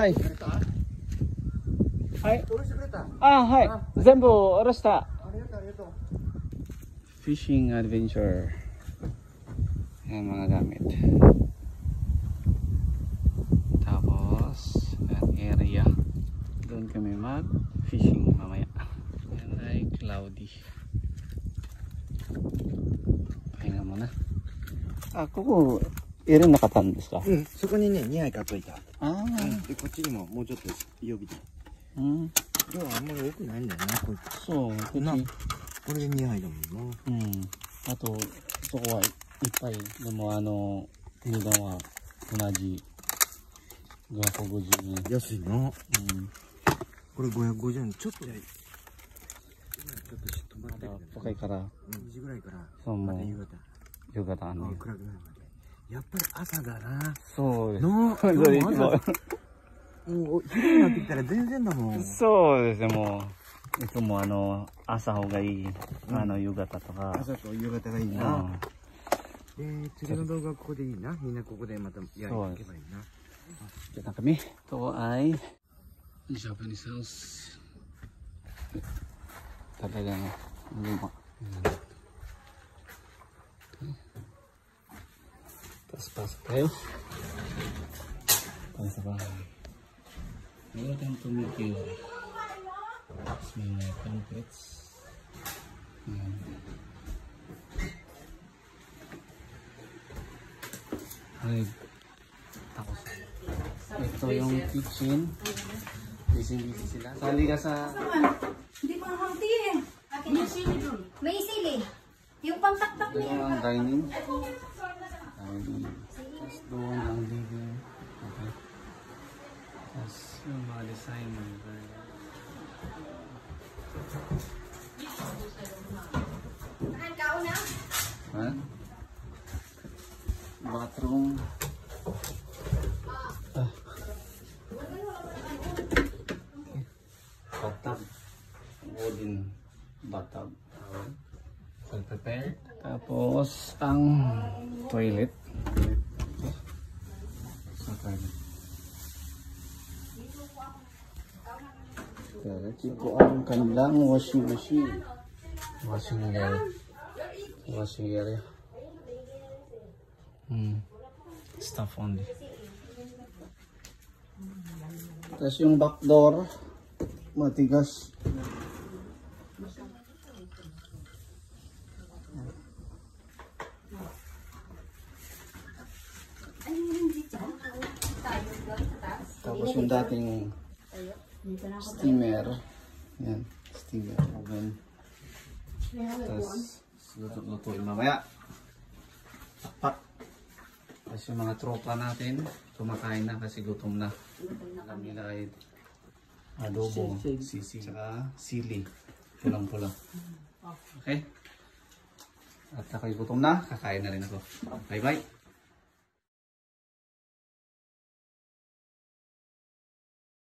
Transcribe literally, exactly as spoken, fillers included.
はい。はい。 下ろしてくれた。 あ、はい。全部下ろした。 ありがとう、ありがとう。 Fishing adventure. Yan mga gamit. Tapos, yan area. Doon kami mag-fishing mamaya. Yan ay cloudy. Pahinga muna. Ah, ここ、エレンなかったんですか？ うん、そこにね、にはい買っといた。 ああ、うん。 で、こっちにももうちょっと予備で。 うん。 量はあんまり多くないんだよな、こいつ。 そう、こっち。 これでにはいだもんな。 うん。あと、そこはいっぱい。でも、あの、値段は同じ。ごひゃくごじゅうえん。 安いな。うん。これごひゃくごじゅうえん。ちょっと、今ちょっと止まってる。 高いから。 うん、にじぐらいから。 そう、もう。 夕方。 夕方あんね。 暗くなるまで。やっぱり朝だな。 そうです。 の、 そうです。 もう、昼になってきたら全然だもん。 そうですね、もう。いつもあの、朝方がいい。あの、夕方とか。 朝と夕方がいいな。で、釣りの動画はここでいいな。みんなここでまたやりに行けばいいな。 Kita kami. Ito ay Japanese house. Talagang luma. Tapos pasok tayo. Para sa bahay. Meron tayong tumikil. Tapos may mga pamphlets. Ayan. Ay, tapos ito yung kitchen. Busy-busy sila. Sali ka sa... Hindi mo hangti eh. May sili dun. May sili. Yung pangtaktak Ito niya. ang dining. Dining. Tapos doon ang living. Okay. Tapos yung mga design. Ikaw na? Ha? Bathroom. Ah. Bathtub. Wooden bathtub. Well prepared. Tapos ang toilet. Sa toilet. Ito ang kanilang washing machine. Washing area. Washing area. Hmm. Stuff only. Tapos yung back door matigas. Tapos yung dating steamer. Yan, steamer oven. Tapos luto-lutuin mamaya. Takpak. Tapos yung mga tropa natin, kumakain na kasi gutom na. Kami na ay adobo, sisi, saka sili. Pulang-pula. Okay? At ako'y gutom na, kakain na rin ako. Bye-bye!